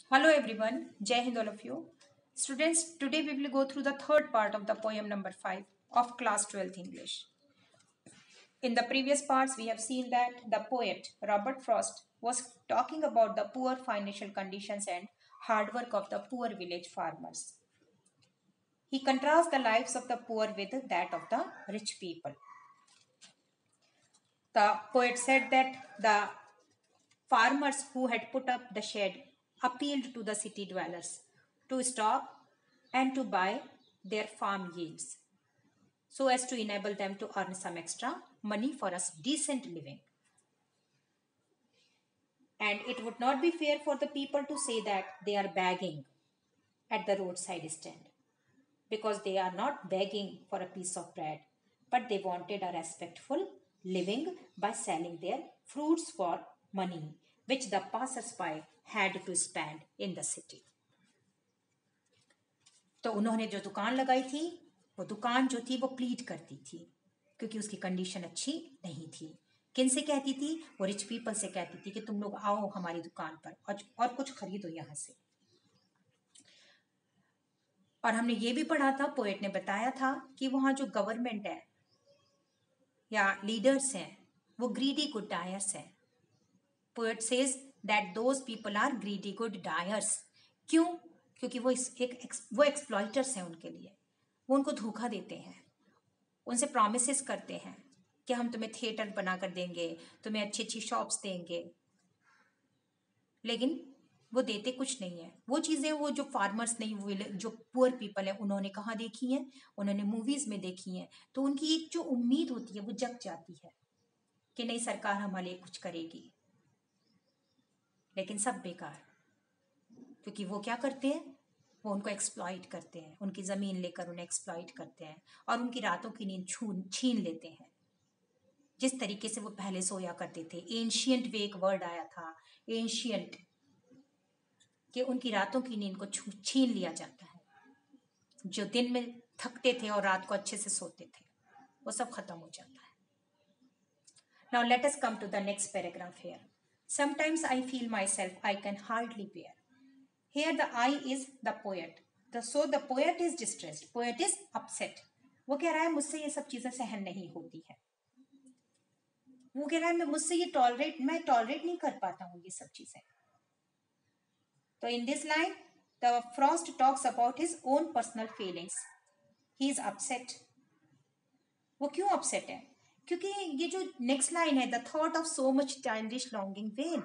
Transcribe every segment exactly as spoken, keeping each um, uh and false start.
Hello everyone, Jai Hind all of you. Students, today we will go through the third part of the poem number five of class twelfth English. In the previous parts, we have seen that the poet Robert Frost was talking about the poor financial conditions and hard work of the poor village farmers. He contrasts the lives of the poor with that of the rich people. The poet said that the farmers who had put up the shed appealed to the city dwellers to stop and to buy their farm yields so as to enable them to earn some extra money for a decent living. And it would not be fair for the people to say that they are begging at the roadside stand, because they are not begging for a piece of bread, but they wanted a respectful living by selling their fruits for money, which the passers-by had to spend in the city. तो उन्होंने जो दुकान लगाई थी, वो दुकान जो थी वो प्लीड करती थी, क्योंकि उसकी कंडीशन अच्छी नहीं थी. किन से कहती थी? वो रिच पीपल से कहती थी कि तुम लोग आओ हमारी दुकान पर और, और कुछ खरीदो यहाँ से. और हमने ये भी पढ़ा था, पोएट ने बताया था कि वहाँ जो गवर्नमेंट है या लीडर्स हैं वो ग्रीडी गुड डायर्स हैं. Poet says that those people are greedy good doers. क्यों? क्योंकि वो इस एक वो एक्सप्लॉइटर्स हैं. उनके लिए वो उनको धोखा देते हैं, उनसे प्रॉमिसेस करते हैं कि हम तुम्हें थिएटर बना कर देंगे, तुम्हें अच्छी अच्छी शॉप्स देंगे, लेकिन वो देते कुछ नहीं है. वो चीज़ें वो जो फार्मर्स नहीं, वो जो पुअर पीपल है, उन्होंने कहाँ देखी हैं? उन्होंने मूवीज़ में देखी हैं. तो उनकी एक जो उम्मीद होती है वो जग जाती है कि नहीं, सरकार हमारे लिए कुछ करेगी. लेकिन सब बेकार, क्योंकि वो क्या करते हैं? वो उनको एक्सप्लॉइट करते हैं, उनकी ज़मीन लेकर उन्हें एक्सप्लॉइट करते हैं और उनकी रातों की नींद छून छीन लेते हैं. जिस तरीके से वो पहले सोया करते थे, एंशियंट वे एक वर्ड आया था, एंशियंट, कि उनकी रातों की नींद को छीन लिया जाता है. जो दिन में थकते थे और रात को अच्छे से सोते थे, वो सब खत्म हो जाता है. Now let us come to the next paragraph here. Sometimes I feel myself I can hardly bear. Here the I is the poet. The, so the poet is distressed. Poet is upset. वो कह रहा है मुझसे ये सब चीजें सहन नहीं होती है. वो कह रहा है मैं मुझसे ये टॉलरेट मैं टॉलरेट नहीं कर पाता हूँ ये सब चीजें. तो in this line the Frost talks about his own personal feelings. He is upset. वो क्यों upset है? क्योंकि ये जो नेक्स्ट लाइन है, the thought of so much childish longing vain,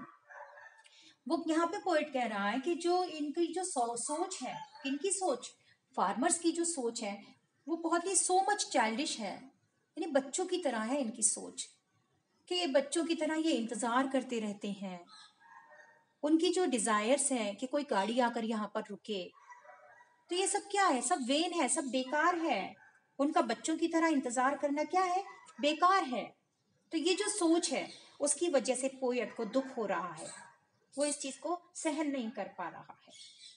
वो यहाँ पे पोएट कह रहा है कि जो इनकी जो सो, सोच है, इनकी सोच, फार्मर्स की जो सोच है, वो बहुत ही सो मच चाइल्डिश है. यानी बच्चों की तरह है इनकी सोच, कि ये बच्चों की तरह ये इंतज़ार करते रहते हैं. उनकी जो डिज़ायर्स हैं कि कोई गाड़ी आकर यहाँ पर रुके, तो ये सब क्या है? सब वेन है, सब बेकार है. उनका बच्चों की तरह इंतज़ार करना क्या है? बेकार है. तो ये जो सोच है उसकी वजह से पोएट को दुख हो रहा है, वो इस चीज को सहन नहीं कर पा रहा है.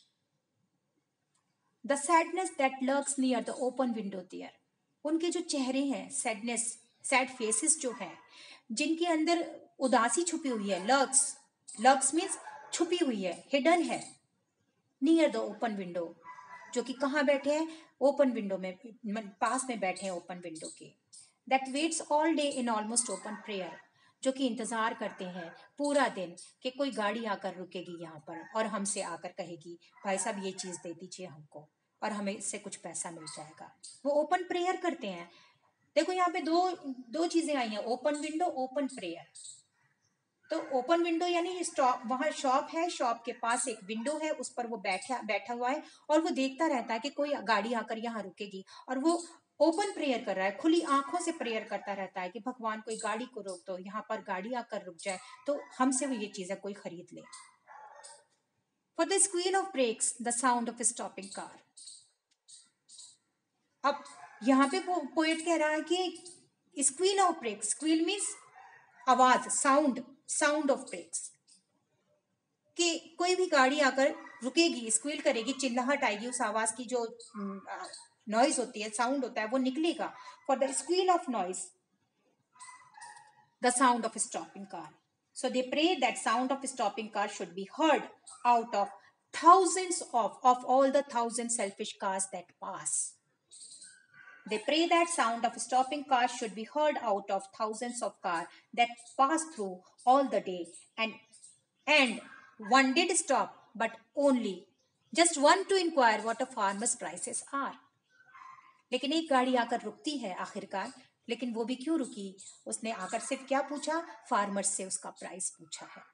The sadness that lurks near the open window there. उनके जो चेहरे हैं, सैडनेस, सैड फेसेस जो है, जिनके अंदर उदासी छुपी हुई है. लर्क्स, लर्क्स मीन्स छुपी हुई है, हिडन है. नियर द ओपन विंडो, जो कि कहाँ बैठे हैं? ओपन विंडो में, पास में बैठे हैं ओपन विंडो के. That waits all day in almost open prayer, जो कि इंतज़ार करते हैं पूरा दिन कि कोई गाड़ी आकर रुकेगी यहाँ पर और हमसे आकर कहेगी भाई साहब ये चीज़ दे दीजिए हमको और हमें इससे कुछ पैसा मिल जाएगा. वो ओपन प्रेयर करते हैं. देखो यहाँ पे दो दो चीज़ें आई हैं, ओपन विंडो, ओपन प्रेयर. तो ओपन विंडो यानी स्टॉप, वहाँ शॉप है, शॉप के पास एक विंडो है, उस पर वो बैठा बैठा हुआ है और वो देखता रहता है कि कोई गाड़ी आकर यहाँ रुकेगी, और वो ओपन प्रेयर कर रहा है, खुली आंखों से प्रेयर करता रहता है कि भगवान कोई गाड़ी को रोक दो, यहाँ पर गाड़ी आकर रुक जाए तो हमसे वो ये चीजें कोई खरीद ले. For the squeal of brakes the sound of stopping car. अब यहाँ पे पो, पोएट कह रहा है कि squeal of brakes, squeal means आवाज, साउंड, साउंड ऑफ ब्रेक्स, कि कोई भी गाड़ी आकर रुकेगी, स्क्वील करेगी, चिल्लाहट आएगी, उस आवाज की जो नॉइज होती है, साउंड होता है, वो निकलेगा. For the squeal of noise the sound of stopping car. So they pray that sound of stopping car should be heard out of thousands of, of all the thousand selfish cars that pass. They pray that sound of stopping cars should be heard out of thousands of cars that pass through all the day. And, and one did stop, but only just one to inquire what a farmer's prices are. लेकिन एक गाड़ी आकर रुकती है आखिरकार, लेकिन वो भी क्यों रुकी? उसने आकर सिर्फ क्या पूछा? फार्मर्स से उसका प्राइस पूछा है।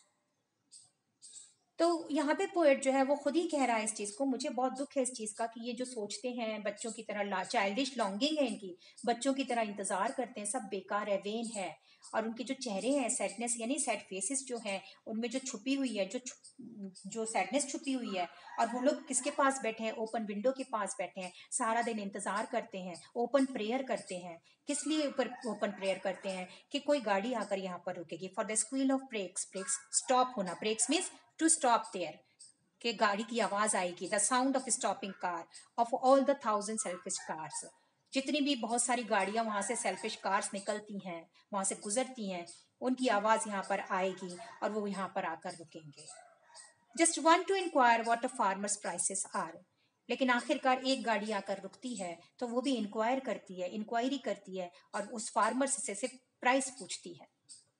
तो यहाँ पे पोएट जो है वो खुद ही कह रहा है इस चीज़ को। मुझे बहुत दुख है इस चीज़ का कि ये जो सोचते हैं बच्चों की तरह, चाइल्डिश लॉन्गिंग है इनकी, बच्चों की तरह इंतज़ार करते हैं, सब बेकार है, वेन है। और उनके जो चेहरे हैं, सैडनेस यानी सैड फेसेस जो हैं, उनमें जो छुपी हुई है, जो जो सैडनेस छुपी हुई है। और वो लोग किसके पास बैठे हैं? ओपन विंडो के पास बैठे हैं, सारा दिन इंतज़ार करते हैं, ओपन प्रेयर करते हैं। किस लिए ऊपर ओपन प्रेयर करते हैं? कि कोई गाड़ी आकर यहाँ पर रुकेगी। For the squeal of brakes, brakes stop होना, brakes means to stop there, कि गाड़ी की आवाज आएगी। The sound of stopping car of all the thousand selfish cars, जितनी भी बहुत सारी गाड़ियां वहां से सेल्फिश कार्स निकलती हैं, वहां से गुजरती हैं, उनकी आवाज यहाँ पर आएगी और वो यहाँ पर आकर रुकेंगे। Just one to inquire what a farmers prices are, लेकिन आखिरकार एक गाड़ी आकर रुकती है तो वो भी इंक्वायर करती है, इंक्वायरी करती है और उस फार्मर्स से सिर्फ प्राइस पूछती है।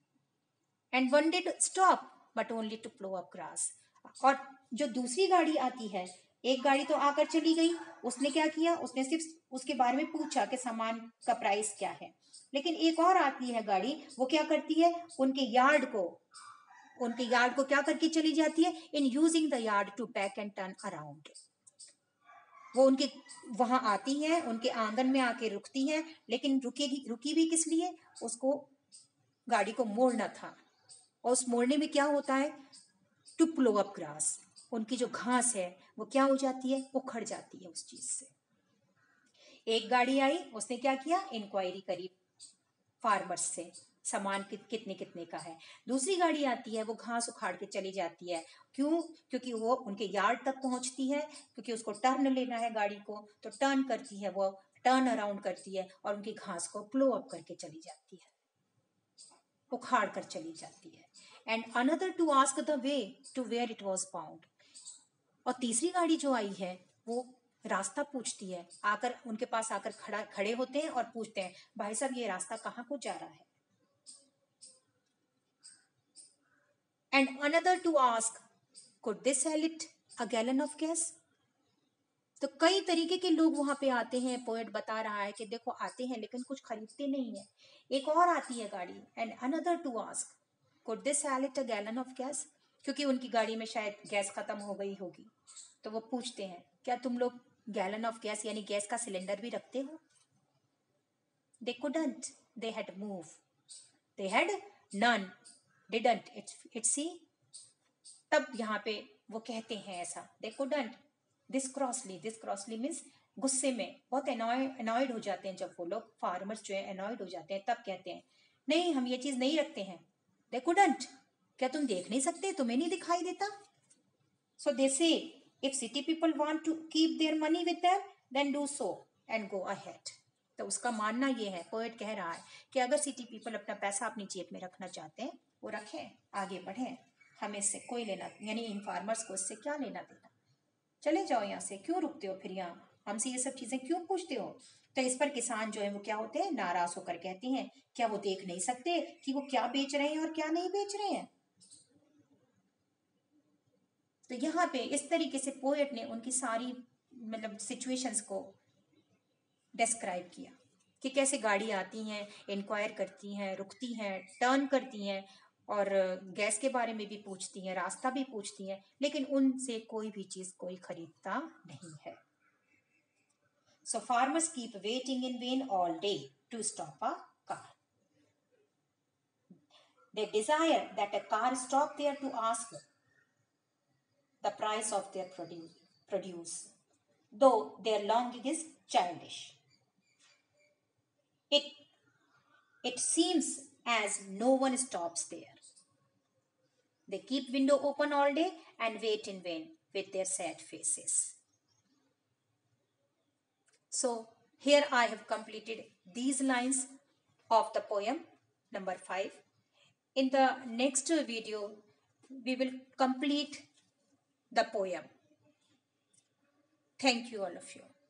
And one did stop but only to plough up grass. और जो दूसरी गाड़ी आती है, एक गाड़ी तो आकर चली गई, उसने क्या किया? उसने सिर्फ उसके बारे में पूछा कि सामान का प्राइस क्या है। लेकिन एक और आती है गाड़ी, वो क्या करती है? उनके यार्ड को उनके यार्ड को क्या करके चली जाती है? In using the yard to back and turn around. वो उनके वहां आती है, उनके आंगन में आके रुकती है, लेकिन रुकेगी रुकी भी किस लिए? उसको गाड़ी को मोड़ना था। और उस मोड़ने में क्या होता है? टू प्लो अप ग्रास, उनकी जो घास है वो क्या हो जाती है? उखड़ जाती है उस चीज से। एक गाड़ी आई, उसने क्या किया? इंक्वायरी करी फार्मर्स से, सामान कि, कितने कितने का है। दूसरी गाड़ी आती है, वो घास उखाड़ के चली जाती है। क्यों? क्योंकि वो उनके यार्ड तक पहुंचती है, क्योंकि उसको टर्न लेना है गाड़ी को, तो टर्न करती है, वो टर्न अराउंड करती है और उनकी घास को प्लो अप करके चली जाती है, उखाड़ कर चली जाती है। And another to ask the way to where it was bound. और तीसरी गाड़ी जो आई है वो रास्ता पूछती है, आकर उनके पास आकर खड़ा खड़े होते हैं और पूछते हैं, भाई साहब ये रास्ता कहाँ को जा रहा है? And another to ask, could they sell it a gallon of gas. तो कई तरीके के लोग वहां पे आते हैं। पोएट बता रहा है कि देखो आते हैं लेकिन कुछ खरीदते नहीं है। एक और आती है गाड़ी, and another to ask, could they sell it a gallon of gas, क्योंकि उनकी गाड़ी में शायद गैस खत्म हो गई होगी, तो वो पूछते हैं, क्या तुम लोग गैलन ऑफ गैस यानी गैस का सिलेंडर भी रखते हो? They couldn't, they had move, they had none, didn't it it see. तब यहाँ पे वो कहते हैं ऐसा, they couldn't, this crossly, this crossly means गुस्से में, बहुत अनॉयड हो जाते हैं जब वो लोग, फार्मर्स जो है अनॉयड हो जाते हैं, तब कहते हैं नहीं हम ये चीज नहीं रखते हैं। दे कुडंट, क्या तुम देख नहीं सकते? तुम्हें नहीं दिखाई देता? So they say if city people want to keep their money with them then do so and go ahead. तो उसका मानना ये है, पोएट कह रहा है कि अगर सिटी पीपल अपना पैसा अपनी जेब में रखना चाहते हैं, वो रखें, आगे बढ़ें, हमें इससे कोई लेना, यानी इन फार्मर्स को इससे क्या लेना देना, चले जाओ यहाँ से, क्यों रुकते हो फिर यहाँ, हमसे ये सब चीजें क्यों पूछते हो? तो इस पर किसान जो है वो क्या होते हैं? नाराज होकर कहते हैं, क्या वो देख नहीं सकते कि वो क्या बेच रहे हैं और क्या नहीं बेच रहे हैं? तो यहाँ पे इस तरीके से पोएट ने उनकी सारी मतलब सिचुएशंस को डिस्क्राइब किया कि कैसे गाड़ी आती हैं, इंक्वायर करती हैं, रुकती हैं, टर्न करती हैं और गैस के बारे में भी पूछती हैं, रास्ता भी पूछती हैं, लेकिन उनसे कोई भी चीज कोई खरीदता नहीं है। So farmers keep waiting in vain all day to stop a car. They desire that a car stop there to ask the price of their produce, produce, though their longing is childish. It, it seems as no one stops there. They keep window open all day and wait in vain with their sad faces. So here I have completed these lines of the poem number five. In the next video, we will complete the poem. Thank you, all of you.